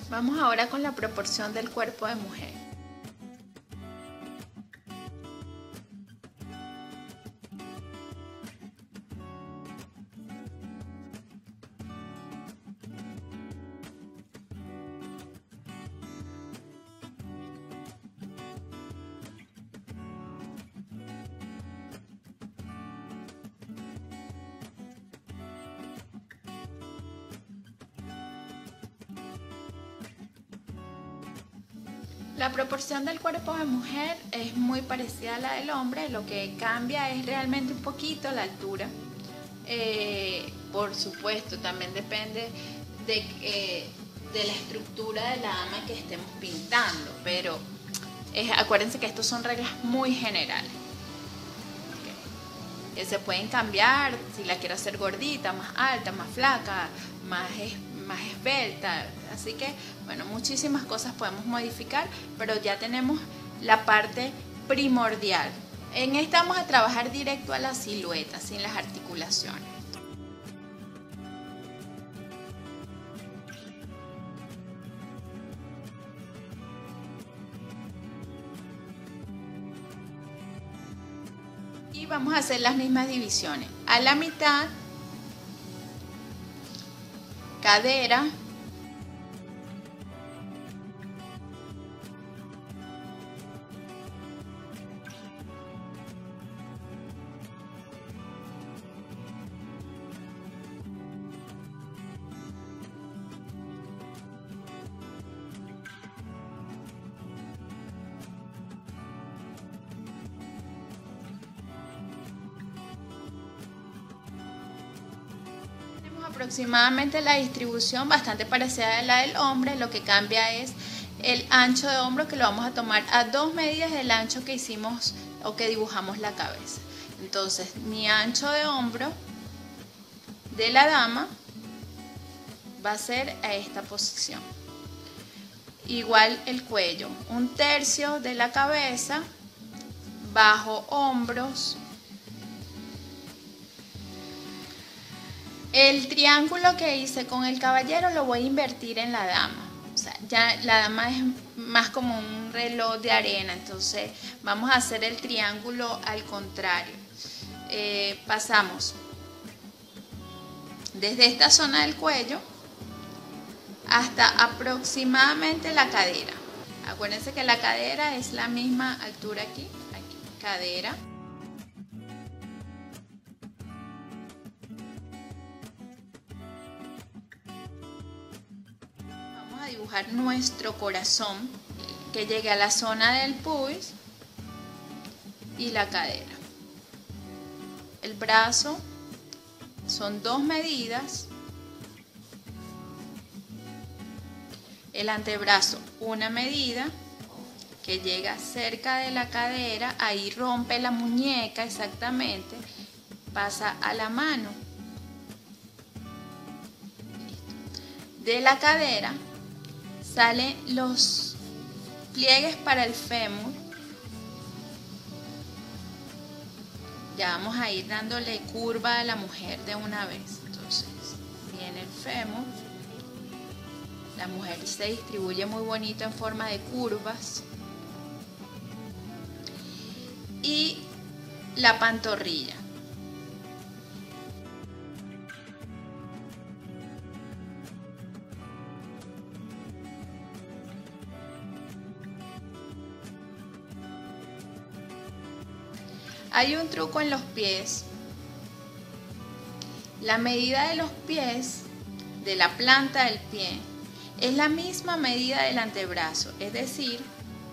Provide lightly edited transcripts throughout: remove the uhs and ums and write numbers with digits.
Vamos ahora con la proporción del cuerpo de mujer. La proporción del cuerpo de mujer es muy parecida a la del hombre, lo que cambia es realmente un poquito la altura. Por supuesto, también depende de la estructura de la dama que estemos pintando, pero acuérdense que estos son reglas muy generales. Okay. Se pueden cambiar si la quiero hacer gordita, más alta, más flaca, más esbelta, así que bueno, muchísimas cosas podemos modificar, pero ya tenemos la parte primordial. En esta vamos a trabajar directo a la silueta, sin las articulaciones. Y vamos a hacer las mismas divisiones. A la mitad, cadera, aproximadamente la distribución bastante parecida a la del hombre. Lo que cambia es el ancho de hombro, que lo vamos a tomar a 2 medidas del ancho que hicimos o que dibujamos la cabeza. Entonces mi ancho de hombro de la dama va a ser a esta posición. Igual el cuello, 1/3 de la cabeza, bajo hombros. El triángulo que hice con el caballero lo voy a invertir en la dama. O sea, ya la dama es más como un reloj de arena, entonces vamos a hacer el triángulo al contrario. Pasamos desde esta zona del cuello hasta aproximadamente la cadera. Acuérdense que la cadera es la misma altura aquí, cadera. Vamos a dibujar nuestro corazón que llegue a la zona del pubis y la cadera. El brazo son 2 medidas. El antebrazo 1 medida que llega cerca de la cadera, ahí rompe la muñeca exactamente, pasa a la mano. De la cadera salen los pliegues para el fémur. Ya vamos a ir dándole curva a la mujer de una vez. Entonces viene el fémur. La mujer se distribuye muy bonito en forma de curvas. Y la pantorrilla. Hay un truco en los pies. La medida de los pies, de la planta del pie, es la misma medida del antebrazo, es decir,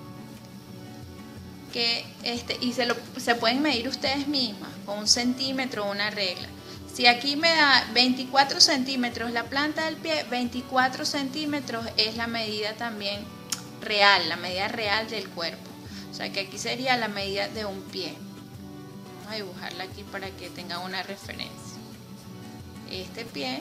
que y se pueden medir ustedes mismas con 1 centímetro o una regla. Si aquí me da 24 centímetros la planta del pie, 24 centímetros es la medida también real, la medida real del cuerpo. O sea que aquí sería la medida de un pie. Vamos a dibujarla aquí para que tengan una referencia. Este pie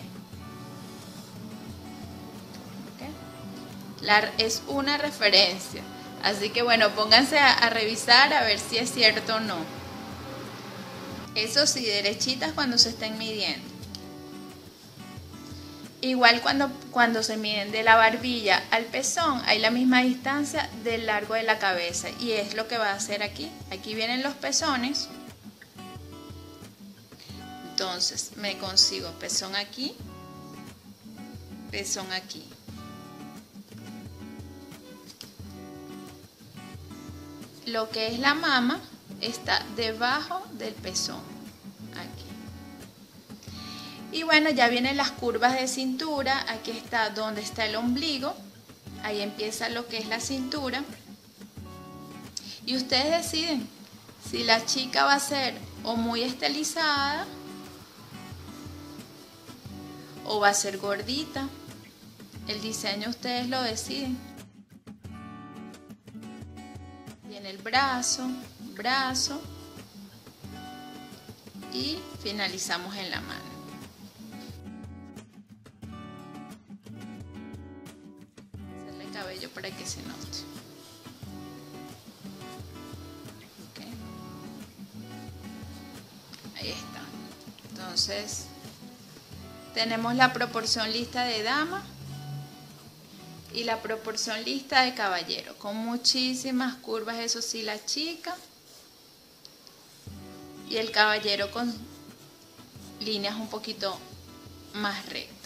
es una referencia, así que bueno, pónganse a revisar a ver si es cierto o no. Eso sí, derechitas cuando se estén midiendo. Igual cuando se miden de la barbilla al pezón, hay la misma distancia del largo de la cabeza y es lo que va a hacer aquí. Aquí vienen los pezones. Entonces me consigo pezón aquí, pezón aquí. Lo que es la mama está debajo del pezón, aquí. Y bueno, ya vienen las curvas de cintura. Aquí está donde está el ombligo. Ahí empieza lo que es la cintura. Y ustedes deciden si la chica va a ser o muy estilizada o va a ser gordita. El diseño ustedes lo deciden. Viene el brazo, brazo y finalizamos en la mano. Hacerle el cabello para que se note. Okay. Ahí está. Entonces tenemos la proporción lista de dama y la proporción lista de caballero, con muchísimas curvas, eso sí, la chica, y el caballero con líneas un poquito más rectas.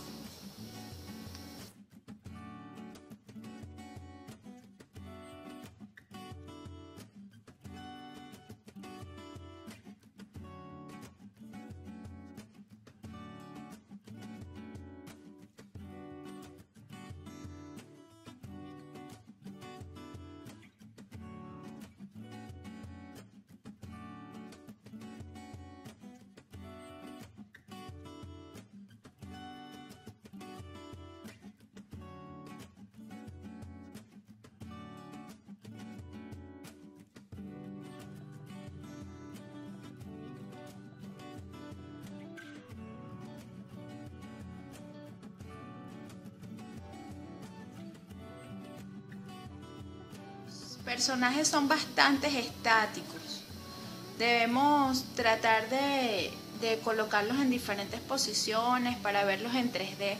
Personajes son bastante estáticos. Debemos tratar de colocarlos en diferentes posiciones para verlos en 3D,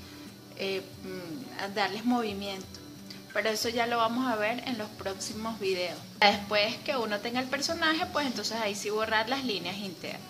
darles movimiento. Pero eso ya lo vamos a ver en los próximos videos. Después que uno tenga el personaje, pues entonces ahí sí borrar las líneas internas.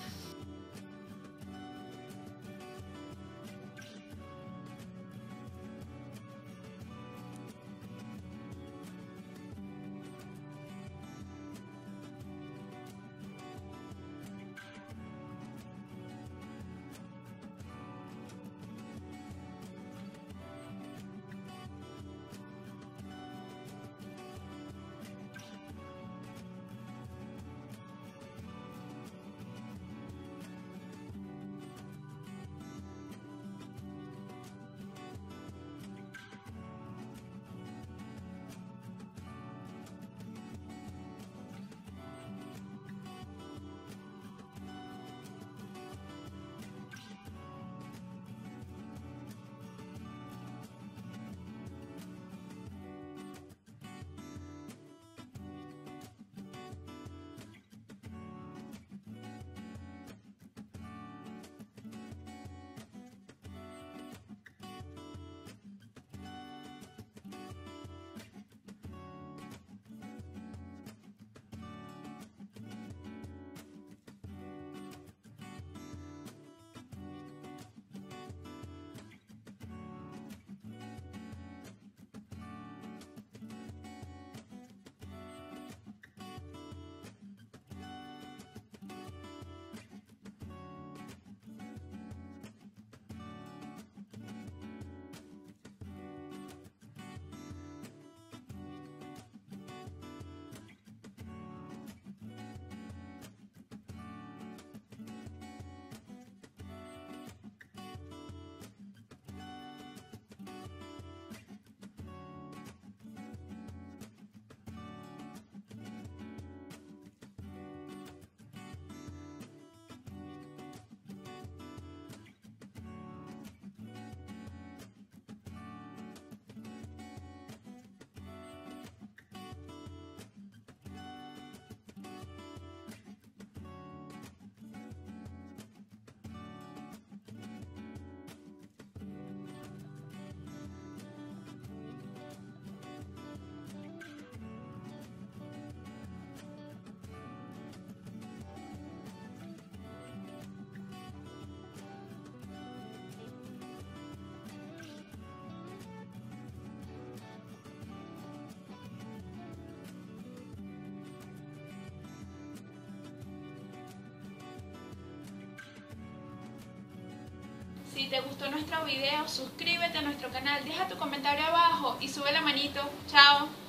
Si te gustó nuestro video, suscríbete a nuestro canal, deja tu comentario abajo y sube la manito. Chao.